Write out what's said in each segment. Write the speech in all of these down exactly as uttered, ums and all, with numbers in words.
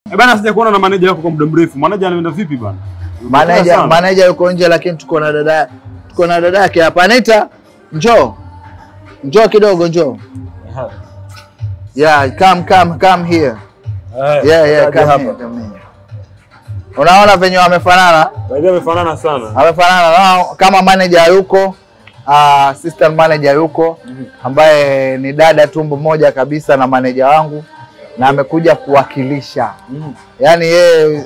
Eh bana, sija kuona na manager wako kwa muda mrefu. Manager anaenda vipi bana? Manager manager yuko nje, lakini tuko na dada tuko na dada yake hapa. Anaita njoo. Njoo kidogo njoo. Yeah, come come come here. Yeah, yeah, come here. Unaona venye wamefanana? Baadhi wamefanana sana. Wamefanana nao kama manager yuko, uh, assistant manager yuko ambaye ni dada tumbo moja kabisa na manager wangu na amekuja kuwakilisha. Mm. Yaani yeye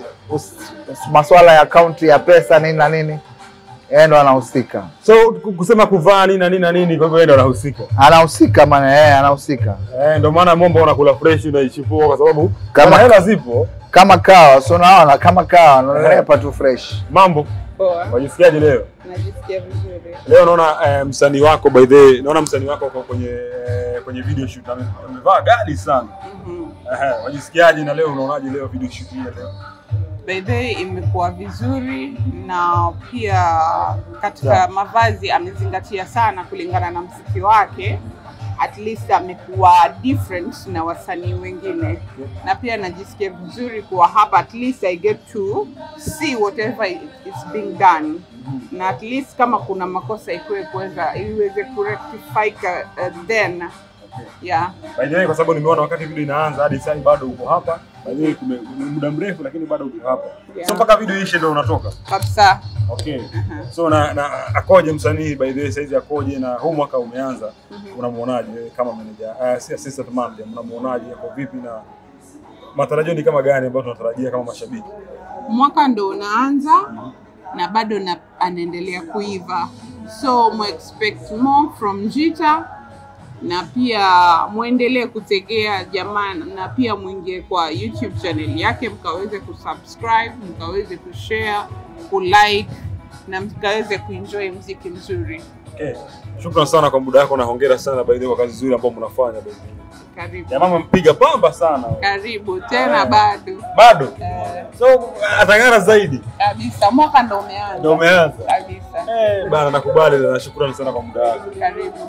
masuala ya account ya pesa nini na nini yeye ndo anahusika. So kusema kuvaa nini na nini na nini kwa hivyo yeye ndo anahusika. Anahusika maana yeye anahusika. Eh, ndio maana Momba unakula fresh na ichipua kwa sababu kama hela zipo kama kawa, so unaona kama kawa unalepa tu fresh. Mambo poa. Wajisikiaje leo? Najisikia vizuri. Leo naona eh, msanii wako by the way, naona msanii wako kwa kwenye eh, kwenye video shoot amevaa gadi sana. Mhm. Mm eh, wajisikiaje na leo unaonaje leo video shoot hii leo? By the way imekuwa vizuri na pia katika yeah. mavazi amezingatia sana kulingana na muziki wake. At least amekuwa different na wasanii wengine. Yeah. Na pia najisikia vizuri kuwa hapa, at least I get to see whatever is being done. Mm-hmm. Na at least kama kuna makosa ikuwe kuweza iweze kurectify uh, then yeah. By the way kwa sababu nimeona wakati video inaanza hadi sasa bado uko hapa. By the way ni muda mrefu lakini bado uko hapa. Yeah. So mpaka video ishe ndio unatoka. Kabisa. Okay. Uh-huh. So na, na akoje msanii by the way saizi akoje na huu mwaka umeanza? Uh-huh. Unamuonaje kama manager? Uh, si assistant manager unamuonaje yako vipi na matarajio ni kama gani ambayo tunatarajia kama mashabiki? Mwaka ndo unaanza. Uh-huh. Na bado na anaendelea kuiva. So mo expect more from Jita. Na pia muendelee kutegea jamani, na pia muingie kwa YouTube channel yake mkaweze kusubscribe, mkaweze kushare, kulike na mkaweze kuenjoy muziki mzuri. Okay. Shukrani sana kwa muda wako na hongera sana by the way kwa kazi nzuri ambayo mnafanya by the way. Karibu. Ya mama mpiga pamba sana. Karibu tena uh, bado. Bado? Uh, so atangana zaidi. Kabisa, mwaka ndo umeanza. Ndo umeanza. Kabisa. Eh, bana nakubali na shukrani sana kwa muda wako. Karibu.